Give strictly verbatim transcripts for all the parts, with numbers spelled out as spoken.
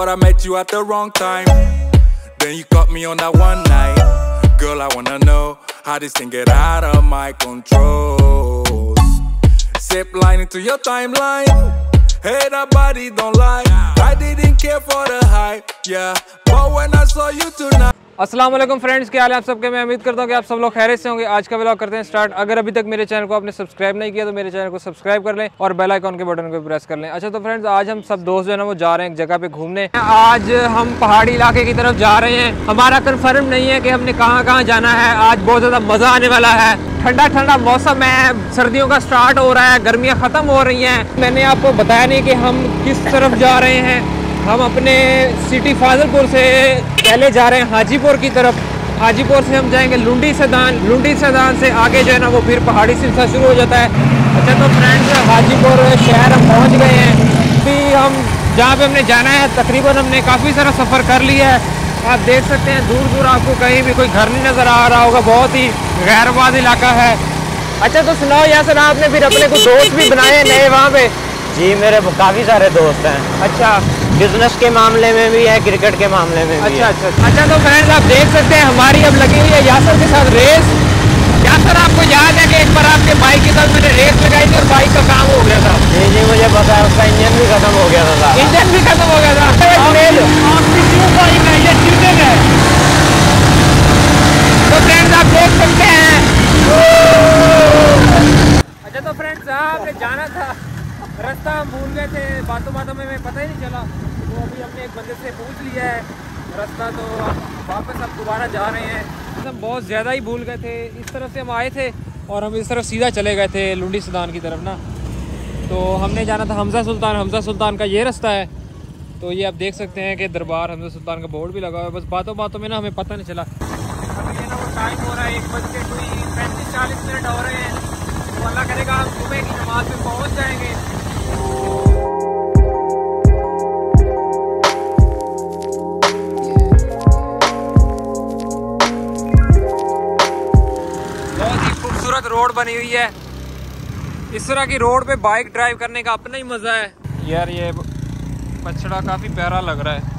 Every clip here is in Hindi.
Thought I met you at the wrong time. Then you caught me on that one night. Girl, I wanna know how this thing get out of my control. Zip line into your timeline. Hey, that body don't lie. I didn't care for the hype, yeah. But when I saw you tonight. अस्सलाम वालेकुम फ्रेंड्स, क्या हाल है आप सबके। मैं उम्मीद करता हूँ कि आप सब लोग खैरियत से होंगे। आज का व्लॉग करते हैं स्टार्ट। अगर अभी तक मेरे चैनल को आपने सब्सक्राइब नहीं किया तो मेरे चैनल को सब्सक्राइब कर लें और बेल आइकॉन के बटन को प्रेस कर लें। अच्छा तो फ्रेंड्स, आज हम सब दोस्त जो है ना वो जा रहे हैं एक जगह पे घूमने। आज हम पहाड़ी इलाके की तरफ जा रहे हैं। हमारा कन्फर्म नहीं है कि हमने कहाँ कहाँ जाना है। आज बहुत ज़्यादा मज़ा आने वाला है। ठंडा ठंडा मौसम है, सर्दियों का स्टार्ट हो रहा है, गर्मियाँ ख़त्म हो रही हैं। मैंने आपको बताया नहीं कि हम किस तरफ जा रहे हैं। हम अपने सिटी फाजिलपुर से पहले जा रहे हैं हाजीपुर की तरफ। हाजीपुर से हम जाएंगे लुंडी सैदान। लुंडी सैदान से आगे जो है ना वो फिर पहाड़ी सिलसिला शुरू हो जाता है। अच्छा तो फ्रेंड्स, हाजीपुर शहर हम पहुंच गए हैं। अभी हम जहाँ पे हमने जाना है तकरीबन हमने काफ़ी सारा सफ़र कर लिया है। आप देख सकते हैं दूर दूर आपको कहीं भी कोई घर नहीं नज़र आ रहा होगा। बहुत ही गैरबाद इलाका है। अच्छा तो सुनाओ यासर, आपने फिर अपने कुछ दोस्त भी बनाए नए वहाँ पे? जी मेरे काफ़ी सारे दोस्त हैं। अच्छा, बिजनेस के मामले में भी है, क्रिकेट के मामले में भी अच्छा है। अच्छा अच्छा तो फ्रेंड्स, आप देख सकते हैं हमारी अब लगी हुई है यासर के साथ रेस। यासर, आपको याद है कि एक बार आपके बाइक के साथ मैंने रेस लगाई थी और बाइक का काम हो गया था? जी जी मुझे पता है, उसका इंजन भी खत्म हो गया था। इंजन भी खत्म हो गया था। तो फ्रेंड्स आप देख सकते हैं। अच्छा तो फ्रेंड्स, आपने जाना था, रास्ता हम भूल गए थे, बातों बातों में हमें पता ही नहीं चला। तो अभी हमने एक बंदे से पूछ लिया है रास्ता, तो वापस अब दोबारा जा रहे हैं। हम बहुत ज़्यादा ही भूल गए थे। इस तरफ से हम आए थे और हम इस तरफ सीधा चले गए थे लुंडी सैदान की तरफ ना। तो हमने जाना था हमजा सुल्तान। हमजा सुल्तान का ये रास्ता है। तो ये आप देख सकते हैं कि दरबार हमजा सुल्तान का बोर्ड भी लगा हुआ है। बस बातों बातों में ना हमें पता नहीं चला। अभी ये ना वो टाइम हो रहा है, एक बज के कोई पैंतीस चालीस मिनट हो रहे हैं। तो अल्लाह करेगा हम सुबह की नमाज में पहुँच जाएंगे। रोड बनी हुई है। इस तरह की रोड पे बाइक ड्राइव करने का अपना ही मजा है यार। ये पछड़ा काफी प्यारा लग रहा है।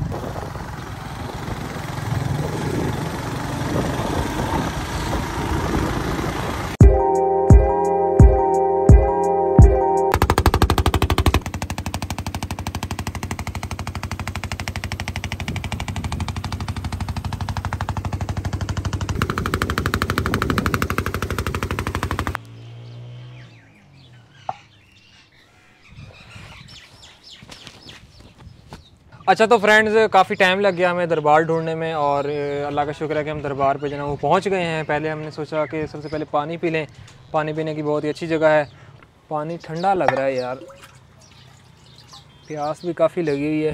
अच्छा तो फ्रेंड्स, काफ़ी टाइम लग गया हमें दरबार ढूंढने में और अल्लाह का शुक्र है कि हम दरबार पे जो है वो पहुंच गए हैं। पहले हमने सोचा कि सबसे पहले पानी पी लें। पानी पीने की बहुत ही अच्छी जगह है। पानी ठंडा लग रहा है यार, प्यास भी काफ़ी लगी हुई है।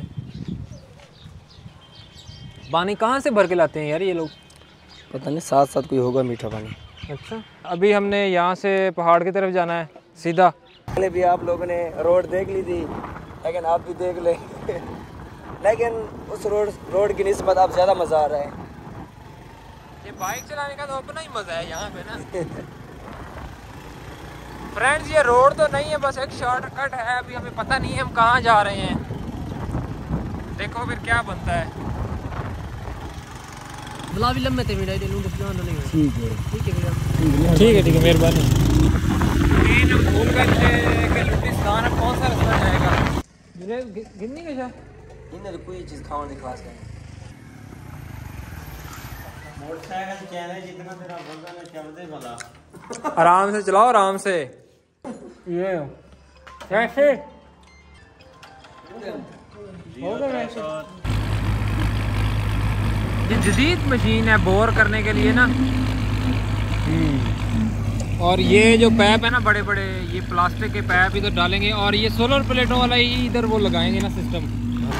पानी कहाँ से भर के लाते हैं यार ये लोग? पता नहीं, साथ साथ कोई होगा मीठा पानी। अच्छा, अभी हमने यहाँ से पहाड़ की तरफ जाना है सीधा। पहले भी आप लोगों ने रोड देख ली थी, लेकिन आप भी देख ले। लेकिन उस रोड रोड की निस्बत अब ज़्यादा मज़ा आ रहा है। ये बाइक चलाने का तो अपना ही मज़ा है यहाँ पे ना। फ्रेंड्स, ये रोड तो नहीं है, बस एक शॉर्टकट है। अभी हमें पता नहीं है हम कहाँ जा रहे हैं। देखो फिर क्या बनता है। ठीक है ठीक है ठीक है ठीक है मेहरबानी। भूल गए कि लुंडी सैदान अब कौन सा रास्ता जाएगा। गिननी का शायद इन्हें तो कोई चीज़ खाओ नहीं खास कर। मोटरसाइकिल चैनल जितना तेरा बंदा ने चलते भला। आराम से चलाओ, आराम से। ये कैसे हो गया वैसे। ये जदीद मशीन है बोर करने के लिए ना। और ये जो पैप है ना बड़े बड़े, ये प्लास्टिक के पैप इधर डालेंगे और ये सोलर प्लेटों वाला ही इधर वो लगाएंगे ना सिस्टम।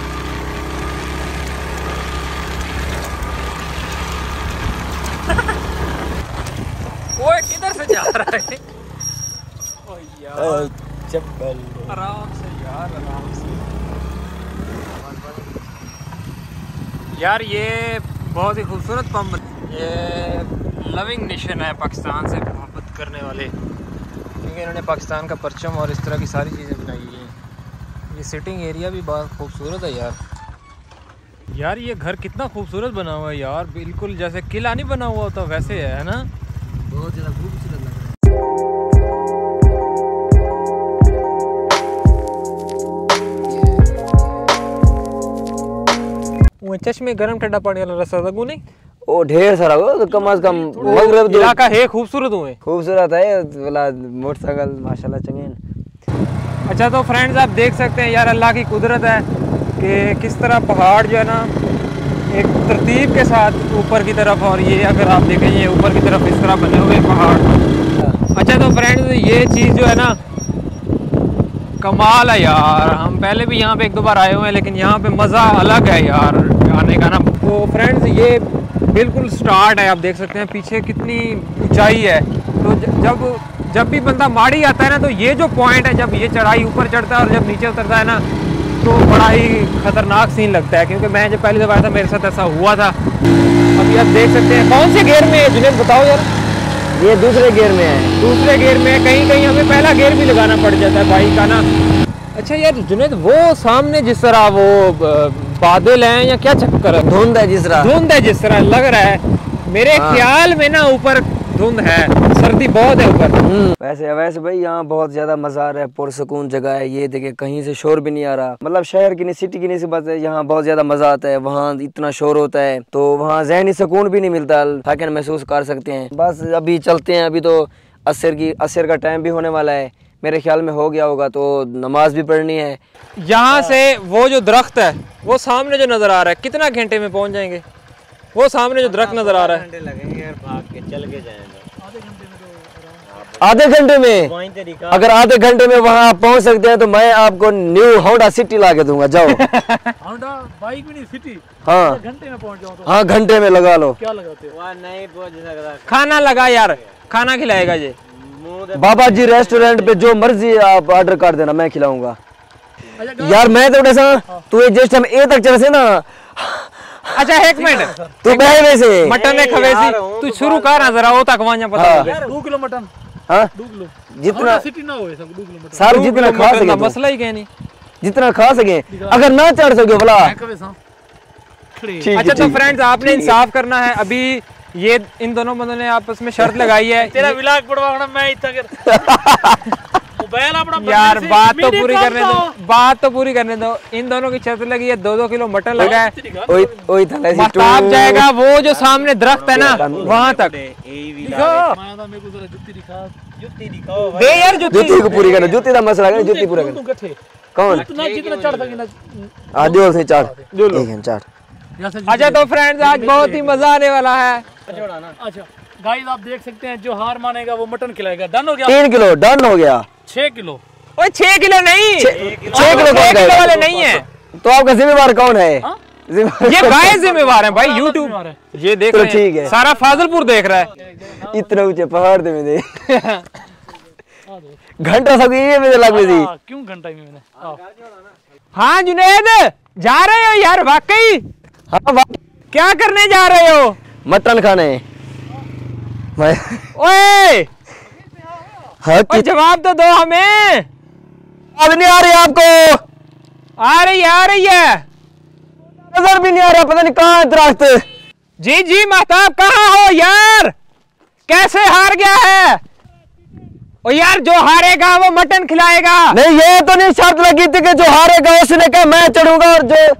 वो किधर से जा रहा है? ओ यार चप्पल आराम से यार, आराम से यार। ये बहुत ही खूबसूरत पंप, ये लविंग नेशन है पाकिस्तान से मोहब्बत करने वाले, क्योंकि इन्होंने पाकिस्तान का परचम और इस तरह की सारी चीज़ें बनाई हुई हैं। ये सिटिंग एरिया भी बहुत खूबसूरत है यार। यार ये घर कितना खूबसूरत बना हुआ है यार, बिल्कुल जैसे किला नहीं बना हुआ होता वैसे है, है ना? बहुत ज़्यादा खूबसूरत लग रहा है। चश्मे गरम ठंडा पानी वाला रास्ता था नहीं? ओ ढेर सारा हो तो कम से कम मगरब इलाका है खूबसूरत हुए खूबसूरत है वाला मोटरसाइकिल माशाल्लाह चंगेन। अच्छा तो फ्रेंड्स आप देख सकते हैं यार अल्लाह की कुदरत है कि किस तरह पहाड़ जो है ना एक तरतीब के साथ ऊपर की तरफ, और ये अगर आप देखें ये ऊपर की तरफ इस तरह बने हुए पहाड़। अच्छा तो फ्रेंड्स ये चीज़ जो है ना कमाल है यार, हम पहले भी यहाँ पे एक दो बार आए हुए हैं लेकिन यहाँ पे मज़ा अलग है यार आने का ना। तो फ्रेंड्स ये बिल्कुल स्टार्ट है, आप देख सकते हैं पीछे कितनी ऊंचाई है। तो जब जब भी बंदा माड़ी आता है ना तो ये जो पॉइंट है, जब ये चढ़ाई ऊपर चढ़ता है और जब नीचे उतरता है ना तो बड़ा ही खतरनाक सीन लगता है, क्योंकि मैं जब पहली दफ़ा आया था मेरे साथ ऐसा हुआ था। अभी आप देख सकते हैं कौन से गियर में है जुनैद बताओ यार? ये दूसरे गियर में है। दूसरे गियर में है, कहीं कहीं हमें पहला गियर भी लगाना पड़ जाता है बाइक का ना। अच्छा यार जुनैद वो सामने जिस तरह वो बादल हैं या क्या चक्कर है? धुंध है जिस तरह धुंध है जिस तरह लग रहा है मेरे हाँ। ख्याल में ना ऊपर धुंध है, सर्दी बहुत है ऊपर। वैसे वैसे भाई यहाँ बहुत ज्यादा मजा आ रहा है, पुरसकून जगह है। ये देखे कहीं से शोर भी नहीं आ रहा, मतलब शहर की नहीं सिटी की नहीं सी बात है, यहाँ बहुत ज्यादा मजा आता है। वहाँ इतना शोर होता है तो वहाँ ज़हनी सुकून भी नहीं मिलता, थकान महसूस कर सकते हैं। बस अभी चलते हैं, अभी तो असर की असर का टाइम भी होने वाला है, मेरे ख्याल में हो गया होगा, तो नमाज भी पढ़नी है। यहाँ से वो जो दरख्त है वो सामने जो नजर आ रहा है कितना घंटे में पहुँच जाएंगे? वो सामने जो दरख्त नजर आ रहा है लगेंगे भाग के चल के जाएंगे आधे घंटे में। अगर आधे घंटे में वहाँ आप पहुँच सकते हैं तो मैं आपको न्यू होंडा सिटी ला के दूंगा। जाओ होंडा बाइक भी नहीं सिटी, हाँ घंटे में पहुँच जाओ तो। हाँ घंटे में लगा लो। क्या लगाते हो? वहाँ नहीं पहुँच सकता। खाना लगा यार, खाना खिलाएगा ये बाबा जी रेस्टोरेंट पे जो मर्जी आप ऑर्डर कर देना, मैं खिलाऊंगा। यार मैं तो ऐसा तू जिस टाइम ए तक चल से ना। अच्छा एक मिनट तू बह वैसे मटन ने खवेसी तू शुरू कर जरा वो तक वहां पता यार दो किलो मटन, हाँ दो किलो जितना सिटी ना होए सब दो किलो मटन सारे जितना खा सके, मसला ही क्या नहीं, जितना खा सके। अगर ना चढ़ सके भला। अच्छा तो फ्रेंड्स आपने इंसाफ करना है, अभी ये इन दोनों बंदों ने आपस में शर्त लगाई है। तेरा विलाग पड़वाना मैं इतना कर यार बात तो पूरी करने दो, बात तो पूरी करने दो। इन दोनों की शर्त लगी है, दो दो किलो मटन लगा है, महताब जाएगा वो जो सामने दरख्त है ना वहाँ तक। दे यार जूती को पूरी करना, जूती का मसला है, जूती पूरा करना। कौन जितना चढ़ सके ना आदिवाल से चार चार। अच्छा तो फ्रेंड्स आज बहुत ही मजा आने वाला है। अच्छा गाइस आप देख सकते हैं जो हार मानेगा वो मटन खिलाएगा। डन हो गया? तीन किलो डन हो गया। छह किलो ओए छह किलो नहीं, छह किलो किलो वाले नहीं है। तो आपका जिम्मेवार कौन है? ये भाई जिम्मेवार है भाई, यूट्यूब ये देख रहे हैं, ठीक है सारा फाजिलपुर देख रहा है। इतना ऊंचे पहाड़ थे मैंने घंटा सब ये में लग गई थी। क्यों घंटा में मैंने? हाँ जुनैद जा रहे हो यार वाकई? हाँ क्या करने जा रहे हो? मटन खाने। ओए हाँ जवाब तो दो हमें। अब नहीं आ रही आपको? आ रही आ रही है, नजर भी नहीं आ रहा, पता नहीं कहाँ है दरख्त। जी जी महताब कहाँ हो यार? कैसे हार गया है? ओ यार जो हारेगा वो मटन खिलाएगा। नहीं ये तो नहीं शर्त लगी थी कि जो हारेगा उसने कहा मैं चढ़ूंगा, और जो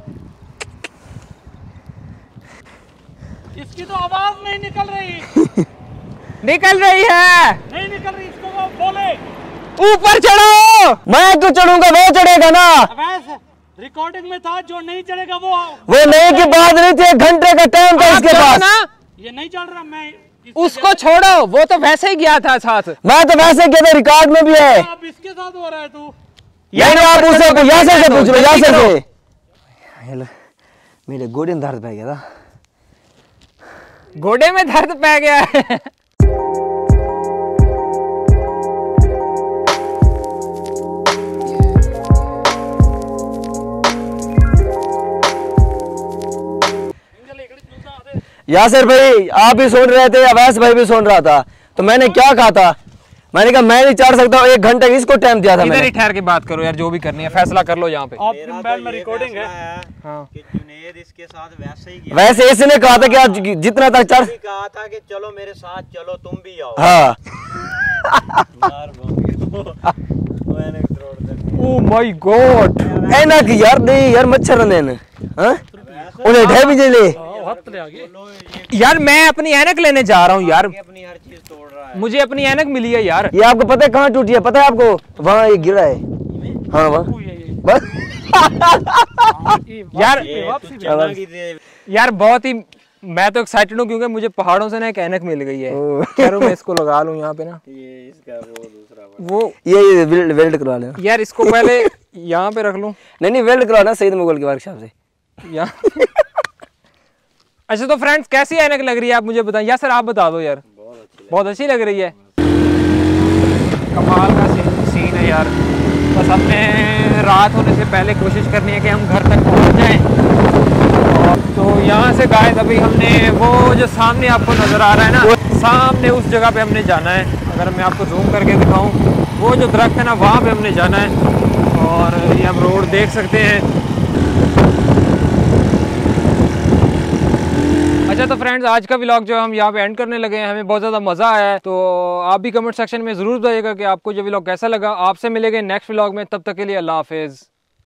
इसकी तो आवाज नहीं निकल रही निकल रही है, नहीं निकल रही, इसको वो बोले ऊपर चढ़ो। मैं तो चढ़ूंगा, वो चढ़ेगा ना। वैसे रिकॉर्डिंग में था जो नहीं चढ़ेगा वो वो नहीं की बात नहीं थी, एक घंटे का टाइम था इसके पास ना। ये नहीं चढ़ रहा, मैं उसको छोड़ो, वो तो वैसे ही गया था साथ। मैं तो वैसे गया था, रिकॉर्ड में भी है। अब इसके साथ हो रहा है तू यार आप उससे यासर से पूछ लो, यासर से। मेरे गोडे में दर्द पै गया था, गोडे में दर्द पै गया है। यासर भाई आप भी सुन रहे थे, अवैस भाई भी सुन रहा था, तो मैंने क्या कहा था? मैंने कहा मैं नहीं चाट सकता, एक घंटे इसको टाइम दिया था इधर मैंने। ही ठहर के बात करो यार, जो भी करनी है फैसला कर लो यहाँ पे। आप मोबाइल में रिकॉर्डिंग है। हाँ। कि जुनैद इसके साथ वैसे ही गया। वैसे इसने कहा था कि आप जितना तक चाट, भी कहा था कि चलो मेरे साथ चलो, तुम भी आओ। हाँ यार मैंने तोड़ दिया। ओ माय गॉड, ऐना की यार दे यार मच्छर ने न हां उन्हें ढे भी ले। हाथ ले आगे। यार मैं अपनी ऐनक लेने जा रहा हूँ यार, अपनी हर चीज तोड़ रहा है। मुझे अपनी ऐनक मिली है यार। ये आपको पता है कहाँ टूटी है? पता है आपको? वहाँ ये गिरा है। हाँ वहाँ बस यार तू चला की दे। यार बहुत ही मैं तो एक्साइटेड हूँ क्योंकि मुझे पहाड़ों से ना एक ऐनक मिल गई है। कह रहा हूँ मैं इसको लगा लूँ यहाँ पे ना। ये इसका वो दूसरा वाला। वो ये ये वेल्ड वेल्ड करवा लेना। यार इसको पहले यहाँ पे रख लूँ। नहीं नहीं वेल्ड करवाना सईद मुगल की वर्कशॉप से। यहाँ अच्छा तो फ्रेंड्स कैसी ऐनक लग रही है आप मुझे बताएं। यार सर आप बता दो यार। बहुत अच्छी लग रही है। कमाल का सीन, सीन है यार। बस हमने रात होने से पहले कोशिश करनी है कि हम घर तक पहुंच जाएं। तो यहाँ से गाइस अभी हमने वो जो सामने आपको नज़र आ रहा है ना, सामने उस जगह पे हमने जाना है। अगर मैं आपको जूम करके दिखाऊं, वो जो दरख्त है ना वहाँ पे हमने जाना है। और ये आप रोड देख सकते हैं। अच्छा तो फ्रेंड्स आज का व्लॉग जो हम यहाँ पे एंड करने लगे हैं, हमें बहुत ज़्यादा मज़ा आया है। तो आप भी कमेंट सेक्शन में ज़रूर बताइएगा कि आपको ये व्लॉग कैसा लगा। आपसे मिलेंगे नेक्स्ट व्लॉग में, तब तक के लिए अल्लाह हाफिज़।